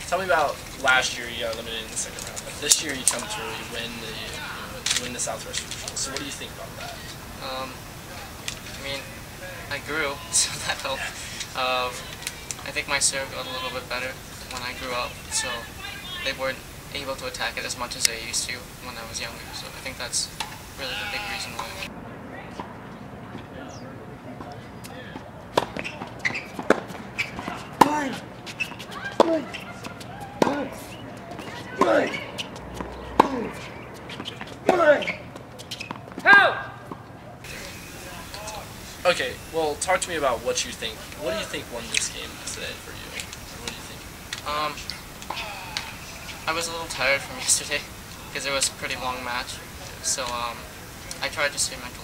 Tell me about last year. You got eliminated in the second round, but this year you come to really win the Southwest Regional. So what do you think about that? I mean, I grew, so that helped. I think my serve got a little bit better when I grew up, so they weren't able to attack it as much as they used to when I was younger. So I think that's really the big reason why. Okay, well, talk to me about what you think. What do you think won this game today for you? What do you think? I was a little tired from yesterday because it was a pretty long match. So I tried to stay mentally